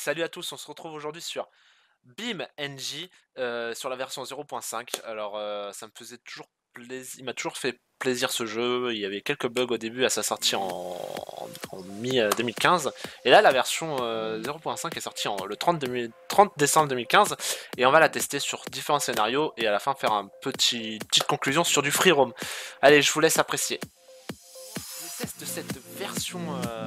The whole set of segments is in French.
Salut à tous, on se retrouve aujourd'hui sur BeamNG, sur la version 0.5. Alors, ça me faisait toujours plaisir, il m'a toujours fait plaisir ce jeu. Il y avait quelques bugs au début à sa sortie en mi-2015. Et là, la version 0.5 est sortie le 30 décembre 2015. Et on va la tester sur différents scénarios et à la fin faire petite conclusion sur du free roam. Allez, je vous laisse apprécier. Les tests de cette version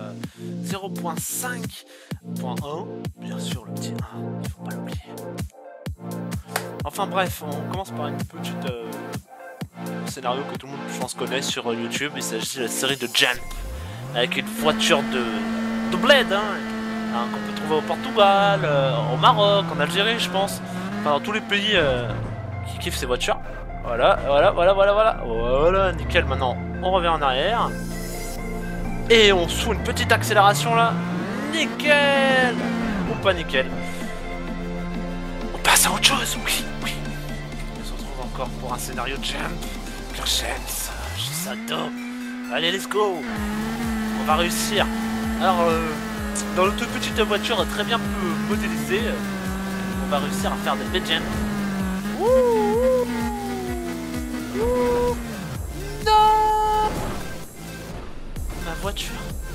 0.5.1, bien sûr le petit 1, il faut pas l'oublier. Enfin bref, on commence par une petite scénario que tout le monde je pense connaît sur YouTube. Il s'agit de la série de Jump avec une voiture de bled qu'on peut trouver au Portugal, au Maroc, en Algérie je pense, enfin dans tous les pays qui kiffent ces voitures. Voilà, nickel. Maintenant on revient en arrière et on fout une petite accélération là. Nickel. Ou pas nickel. On passe à autre chose, oui. On se retrouve encore pour un scénario Jump. Urgence, j'adore. Allez, let's go. On va réussir. Alors, dans notre petite voiture très bien modélisée, on va réussir à faire des big jumps. Non. Ma voiture.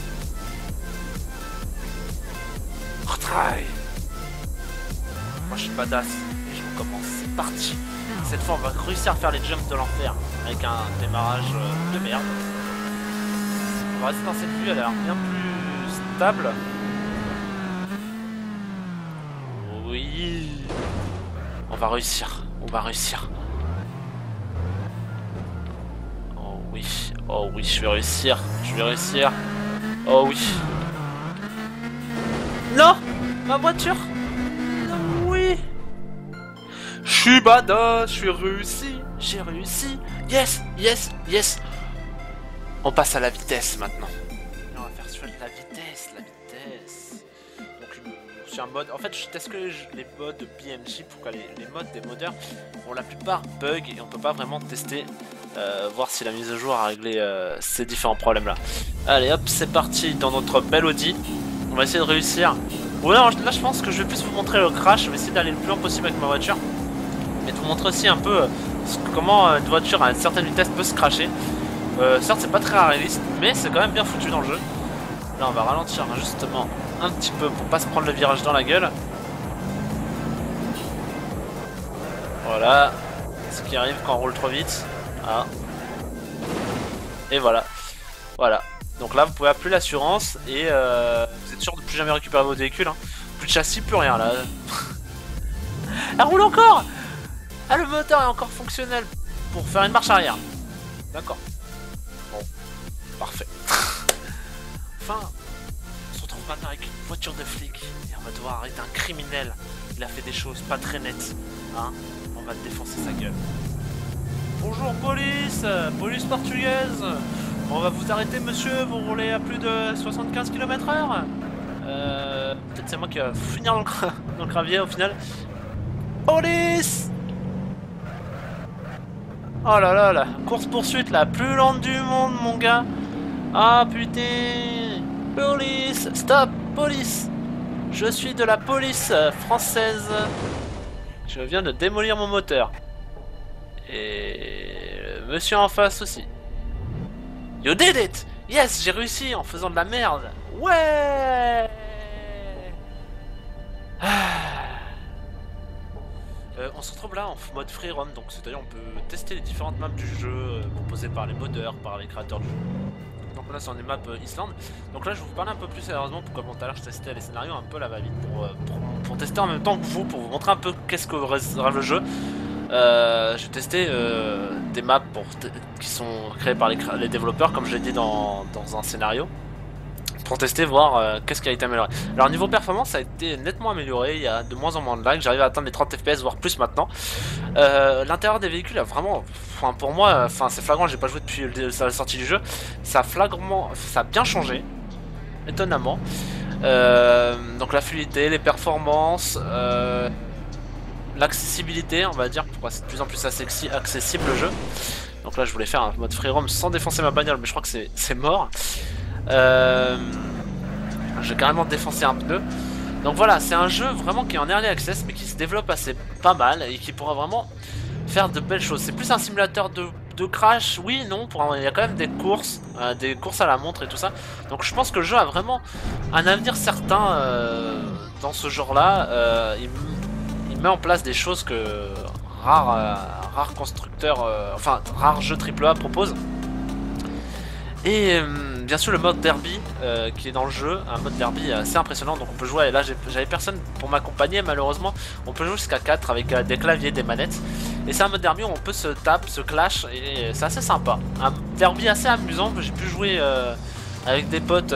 Retry. Moi je suis badass et je recommence, c'est parti. Cette fois on va réussir à faire les jumps de l'enfer avec un démarrage de merde. On va rester dans cette vue, elle a l'air bien plus stable. Oui. On va réussir. Oh oui, je vais réussir. Oh oui. Non, ma voiture. Oui. Je suis badass, j'ai réussi. Yes. On passe à la vitesse maintenant. On va faire sur la vitesse. Donc c'est un mode. En fait, je teste que les modes de BeamNG pour que les modes des modeurs ont la plupart bug et on peut pas vraiment tester, voir si la mise à jour a réglé ces différents problèmes là. Allez hop, c'est parti dans notre belle Audi. On va essayer de réussir. Ouais, alors, là je pense que je vais plus vous montrer le crash. Je vais essayer d'aller le plus loin possible avec ma voiture. Mais de vous montrer aussi un peu comment une voiture à une certaine vitesse peut se crasher. Certes c'est pas très réaliste, mais c'est quand même bien foutu dans le jeu. Là on va ralentir justement un petit peu pour pas se prendre le virage dans la gueule. Voilà. Ce qui arrive quand on roule trop vite. Ah. Et voilà. Donc là vous pouvez appeler l'assurance et vous êtes sûr de plus jamais récupérer votre véhicule. Plus de châssis, plus rien là. Elle roule encore. Ah, le moteur est encore fonctionnel pour faire une marche arrière. D'accord. Bon, parfait. Enfin, on se retrouve maintenant avec une voiture de flic et on va devoir arrêter un criminel. Il a fait des choses pas très nettes. On va défoncer sa gueule. Bonjour police portugaise. On va vous arrêter monsieur, vous roulez à plus de 75 km/h. Peut-être c'est moi qui va finir dans le gravier au final. Police. Oh là là, course poursuite la plus lente du monde mon gars. Ah putain. Police, stop, police. Je suis de la police française. Je viens de démolir mon moteur. Et le monsieur en face aussi. You did it! Yes, j'ai réussi en faisant de la merde. Ouais. On se retrouve là en mode free roam, donc c'est-à-dire on peut tester les différentes maps du jeu proposées par les modeurs, par les créateurs du jeu. Donc là c'est des maps Islande. Donc là je vais vous parler un peu plus sérieusement pour comme tout à l'heure je testais les scénarios un peu la va-vite pour tester en même temps que vous, pour vous montrer un peu qu'est-ce que réserve le jeu. J'ai testé des maps qui sont créées par les développeurs comme je l'ai dit dans un scénario. Pour tester, voir qu'est-ce qui a été amélioré. Alors niveau performance, ça a été nettement amélioré, il y a de moins en moins de lag, j'arrive à atteindre les 30 fps, voire plus maintenant. L'intérieur des véhicules a vraiment, pour moi, c'est flagrant, j'ai pas joué depuis la sortie du jeu, ça a bien changé, étonnamment. Donc la fluidité, les performances, l'accessibilité, on va dire, pour être de plus en plus accessible le jeu. Donc là je voulais faire un mode free roam sans défoncer ma bagnole, mais je crois que c'est mort. J'ai carrément défoncé un pneu. Donc voilà, c'est un jeu vraiment qui est en early access mais qui se développe assez pas mal et qui pourra vraiment faire de belles choses. C'est plus un simulateur de crash, oui, non, il y a quand même des courses à la montre et tout ça. Donc je pense que le jeu a vraiment un avenir certain dans ce genre-là. Il met en place des choses que rares constructeurs, enfin rares jeux AAA proposent. Et bien sûr le mode derby qui est dans le jeu, un mode derby assez impressionnant, donc on peut jouer, et là j'avais personne pour m'accompagner malheureusement, on peut jouer jusqu'à 4 avec des claviers, des manettes, et c'est un mode derby où on peut se taper, se clash, et c'est assez sympa, un derby assez amusant, j'ai pu jouer avec des potes,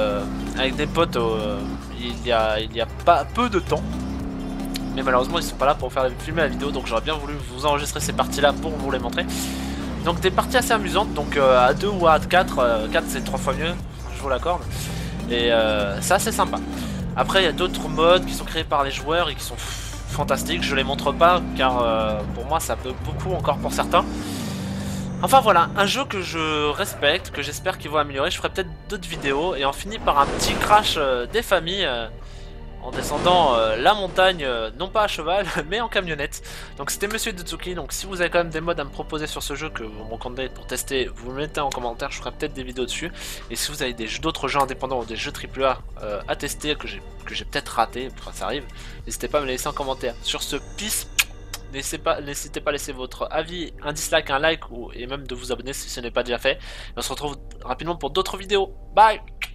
il y a pas peu de temps, mais malheureusement ils sont pas là pour filmer la vidéo, donc j'aurais bien voulu vous enregistrer ces parties là pour vous les montrer. Donc des parties assez amusantes, donc à 2 ou à 4, 4 c'est 3 fois mieux, je vous l'accorde, et c'est assez sympa. Après il y a d'autres modes qui sont créés par les joueurs et qui sont fantastiques, je les montre pas car pour moi ça peut beaucoup encore pour certains. Enfin voilà, un jeu que je respecte, que j'espère qu'il va améliorer, je ferai peut-être d'autres vidéos, et on finit par un petit crash des familles en descendant la montagne, non pas à cheval, mais en camionnette. Donc c'était Monsieur Dutsuki, donc si vous avez quand même des modes à me proposer sur ce jeu que vous me recommandez pour tester, vous me mettez en commentaire, je ferai peut-être des vidéos dessus. Et si vous avez d'autres jeux indépendants ou des jeux AAA à tester, que j'ai peut-être raté, enfin ça arrive, n'hésitez pas à me laisser en commentaire. Sur ce, peace, n'hésitez pas à laisser votre avis, un dislike, un like, et même de vous abonner si ce n'est pas déjà fait. Et on se retrouve rapidement pour d'autres vidéos. Bye!